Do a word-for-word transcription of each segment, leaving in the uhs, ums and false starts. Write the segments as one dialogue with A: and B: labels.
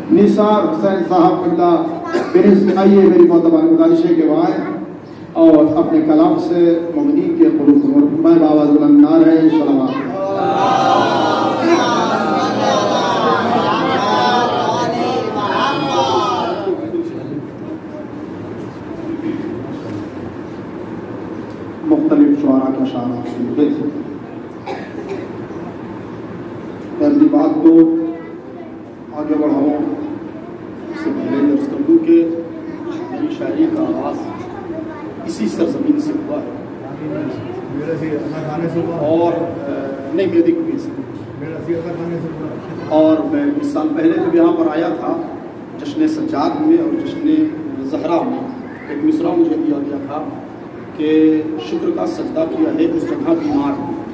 A: निसार हुसैन साहब किबला बेनिस आइए मेरी मोहतरम गुजारिश है कि वो आए और अपने कलाम से मोमिनीन के कुलूब को मैं बावाज़ बुलंद नारे सलावत मुख्तलिफ शुआरा का शान आप सुनते थे। मैं अपनी बात को आगे बढ़ाऊँ इससे पहले दर्ज कर दूँ कि मेरी शायरी का आगाज़ इसी सरजमीन से हुआ है और नहीं मेरी कोई से और मैं बीस साल पहले जब यहाँ पर आया था जश्न सज्जाद में और जश्न ज़हरा में एक मिसरा मुझे दिया गया था कि शुक्र का सजदा किया है उस जगह बीमार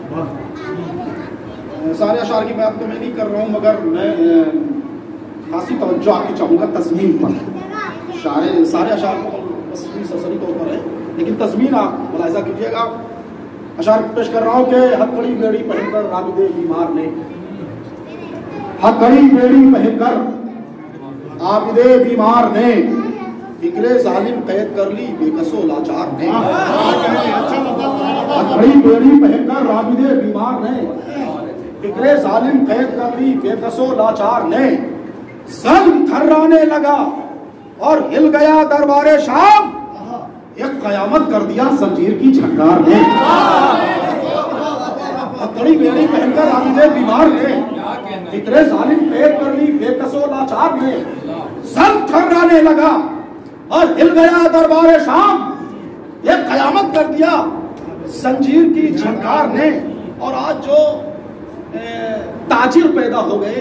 A: सारे अशार की बात तो मैं नहीं कर रहा हूँ मगर मैं खासी तवज्जो आपकी चाहूँगा तज़मीन पर शारे सारे अशार को तस्वीर सरसरी तौर पर है लेकिन तज़मीन आप मुलाहिज़ा कीजिएगा। अशार पेश कर रहा हूँ कि हथकड़ी बेड़ी पहनकर राबिदे बीमार ने हथकड़ी बेड़ी पहनकर आबिदे बीमार ने फिक्रे जालिम कैद कर ली बेकसो लाचार ने हथकड़ी बेड़ी पहनकर राबिदे बीमार ने फिक्रे जालिम कैद कर ली बेकसो लाचार ने सन थर्राने लगा और हिल गया दरबारे शाम एक कयामत कर दिया जंजीर की झंकार ने हथकड़ी बेड़ी पहनकर आबिदे बीमार ने फिक्रे जालिम कैद कर ली बेकसो लाचार ने सन थर्राने लगा और हिल गया दरबारे शाम एक कयामत कर दिया जंजीर की झंकार ने। और आज जो ताजिर पैदा हो गए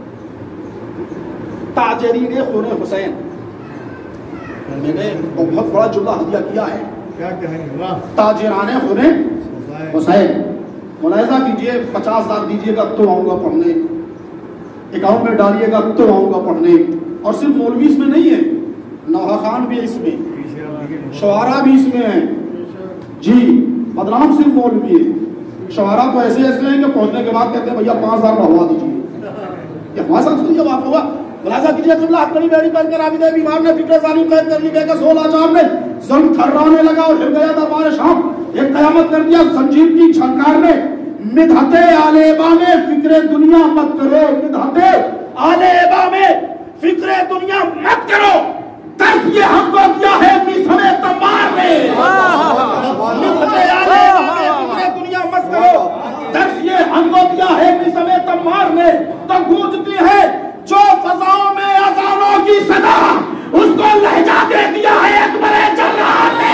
A: ताजरीन खून हुसैन मैंने बहुत बड़ा जुमला हदिया किया है क्या कहेंगे ताजिराने खून हुसैन मुलाहिज़ा कीजिए पचास हजार दीजिएगा तो आऊंगा पढ़ने अकाउंट में डालिएगा तो आऊंगा पढ़ने और सिर्फ मौलवी इसमें नहीं है नौहा खान भी इसमें शुआरा भी इसमें है जी बदनाम सिर्फ मौलवी है शुआरा तो ऐसे ऐसे हैं कि पहुंचने के बाद कहते हैं भैया पाँच हजार बढ़वा दीजिए ये हमारे साथ सुनिए बात होगा मुलाहिज़ा कीजिए तुमला हथकड़ी बेड़ी पहनकर आबिदे बीमार ने फिक्रे जालिम कैद कर ली बेकसो लाचार ने ज़म थर्राने लगा और हिल गया दरबार शाम एक कयामत कर दिया जंजीर की झंकार ने मिधते आलेबा में फिक्रे दुनिया मत करो मिधते आलेबा में फिक्रे दुनिया मत करो दर्द ये हमको दिया है मिसरे तमार ने मिधते आलेबा में फिक्रे दुनिया मत करो दर्द ये हमको दिया है मिसरे तमार ने तो गूंजती है जो फजाओं में अजानों की सदा उसको लहजा दे दिया है अकबर जर्रार ने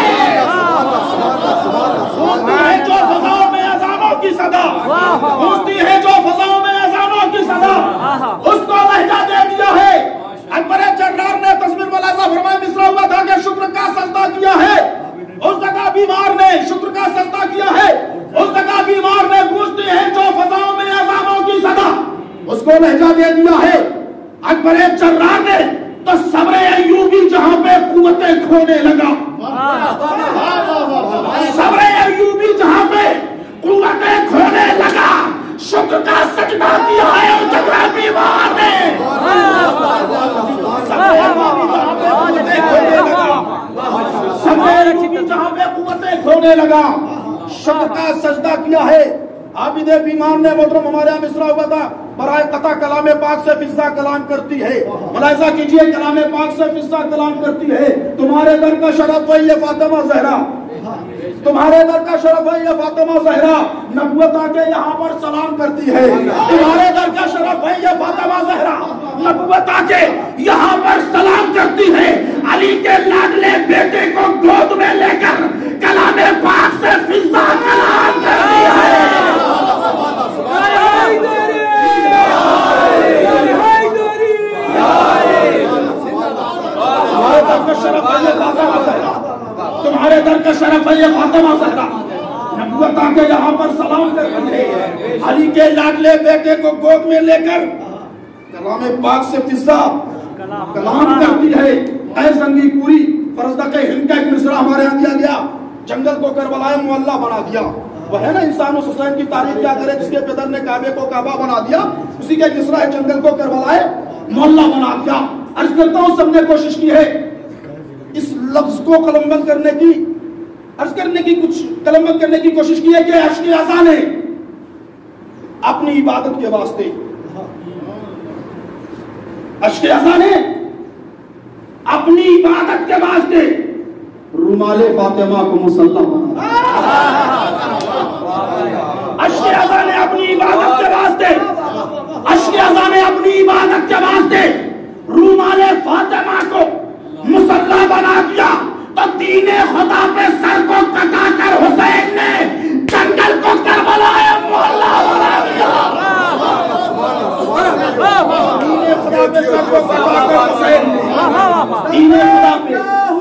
A: गूंजती है जो फजाओं में अजानों की सदा गूंजती है जो फजाओं में अजानों की सदा उसको लहजा दे दिया है अकबर जर्रार ने। तस्वीर मुलाहिज़ा फरमाए मिसरा हुआ था कि शुक्र का सजदा किया है उस जगह बीमार ने शुक्र का सजदा किया है उस जगह बीमार ने गूंजती है जो फजाओं में अजानों की सदा उसको लहजा दे दिया है अकबर जर्रार ने। तो सब्र अय्यूबी जहां पे कुव्वतें खोने लगा सब्र अय्यूबी जहां पे कुव्वतें खोने लगा शुक्र का सजदा किया है उस जगह बीमार ने सब्र अय्यूबी जहां पे कुव्वतें खोने लगा शुक्र का सजदा किया है आबिदे बीमार ने। मोहतरम हमारे यहाँ मिसरा हुआ था बराए कता कलाम पाक से फिजा कलाम करती है मुलाहिज़ा कीजिए कलाम पाक से फिजा कलाम करती है तुम्हारे दर का शरफ है ये फातिमा ज़हरा तुम्हारे दर का शरफ है ये फातिमा ज़हरा नबूवत आके यहाँ पर सलाम करती है तुम्हारे दर का शरफ है ये फातिमा ज़हरा नबूवत आके यहाँ पर सलाम करती है अली के लाडले बेटे को गोद में लेकर कलाम पाक से फिजा कलाम करती है। तुम्हारे दर का शरफ है ये फातिमा ज़हरा नबूवत आके यहाँ पर सलाम करती है अली के लाडले बेटे को गोद में लेकर कलाम पाक से फिजा कलाम करती है। ऐ संगी पूरी फरज़द के हिंद का एक मिसरा हमारे यहाँ दिया गया जंगल को करबला मुअल्ला बना दिया वह है ना इंसान हुसैन की तारीफ क्या करे जिसके पितर ने काबे को काबा बना दिया उसी का मिसरा है जंगल को करबला मोहल्ला बना दिया। अर्ज करता हूं सबने कोशिश की है इस लफ्ज को कलमबंद करने की, अर्ज करने की कुछ कलमबंद करने की कोशिश की है कि अश्क अज़ान है अपनी इबादत के वास्ते, अश्क अज़ान है अपनी इबादत के वास्ते रुमाले फातिमा को मुसल्ला बना, अश्क अज़ान है अपनी इबादत के वास्ते, अश्क अज़ान है अपनी इबादत के वास्ते रुमाले फातिमा को मुसल्ला बना दिया। तो दीने खुदा पे सर को कटाकर हुसैन ने जंगल को करबला मोहल्ला बना दिया। दीने खुदा पे सर को कटाकर हुसैन ने दीने खुदा पे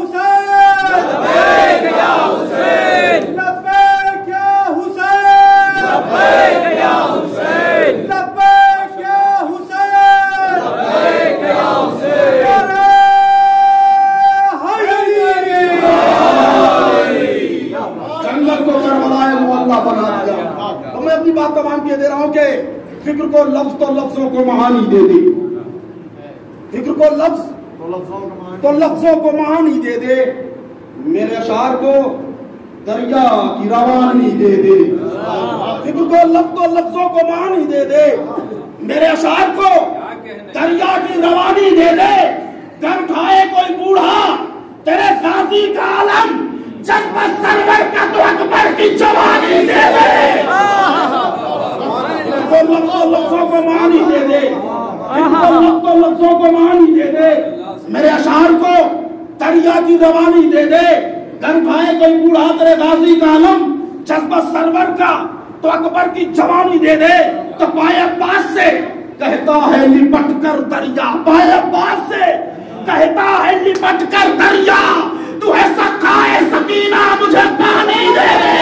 A: हुसैन या हुसैन लब्बैक या हुसैन लब्बैक या हुसैन लब्बैक या हुसैन लब्बैक या हुसैन जंगल को करबलाए मोहल्ला बना दिया। तो मैं अपनी बात तमाम किए दे रहा हूं कि फिक्र को लफ्ज तो लफ्जों को महानी दे दे, फिक्र को लफ्ज तो लफ्जों को महानी दे दे, मेरे अशार को दरिया की रवानी दे दे। फिक्र को लफ्ज तो लफ्जों को महानी दे दे, मेरे अशार को दरिया की रवानी दे दे। घर उठाए कोई बूढ़ा तेरे गाजी का आलम जज्बा सरवर का तो अकबर की जवानी दे दे, तो लफ्जों को मानी दे दे, तो लफ्जों को मानी दे दे, मेरे अशार को दरिया की रवानी दे दे। घर भाई कोई बूढ़ा तेरे गाजी का आलम जज्बा सरवर का तो अकबर की जवानी दे दे। तो पाए अब्बास से कहता है लिपट कर दरिया, पाए अब्बास से कहता है लिपट कर दरिया, तू है सखाए सकीना मुझे पानी दे दे।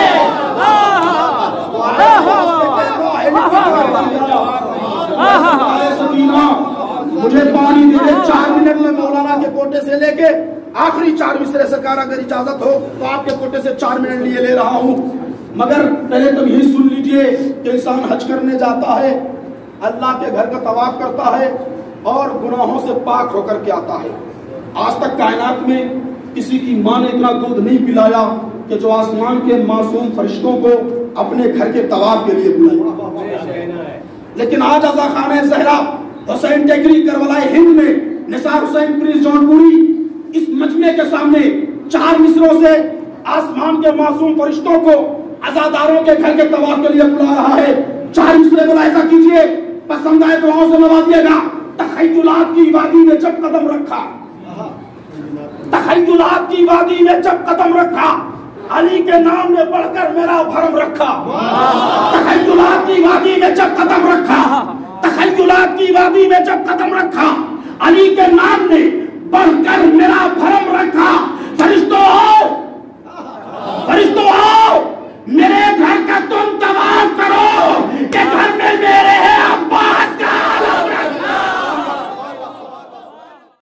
A: मुझे पानी दे दे। चार मिनट में मौलाना के कोटे से लेके आखिरी चार मिसरे सरकार अगर इजाजत हो तो आपके कोटे से चार मिनट लिए ले रहा हूं, मगर पहले तो यही सुन लीजिए कि इंसान हज करने जाता है, अल्लाह के घर का तवाफ करता है और गुनाहों से पाक होकर के आता है। आज तक कायनात में किसी की मां ने इतना दूध नहीं पिलाया कि जो आसमान के मासूम फरिश्तों को अपने घर के तवाफ के लिए बुलाया। लेकिन आज आज़ा खान ज़हरा हुसैन टेकरी करबलाए हिंद में निसार हुसैन प्रिंस जौनपुरी इस मजमे के सामने चार मिसरों से आसमान के मासूम फरिश्तों को अज़ादारों के घर के तवाफ के लिए बुला रहा है। चार मिसरे मुलाहिजा कीजिए, पसंद आए दुआओं से नवाजिएगा। तखय्युलात की वादी में जब कदम रखा, तखय्युलात की वादी में जब कदम रखा, अली के नाम ने बढ़कर मेरा भरम रखा। तखय्युलात की वादी में जब कदम रखा, तखय्युलात की वादी में जब कदम रखा, अली के नाम ने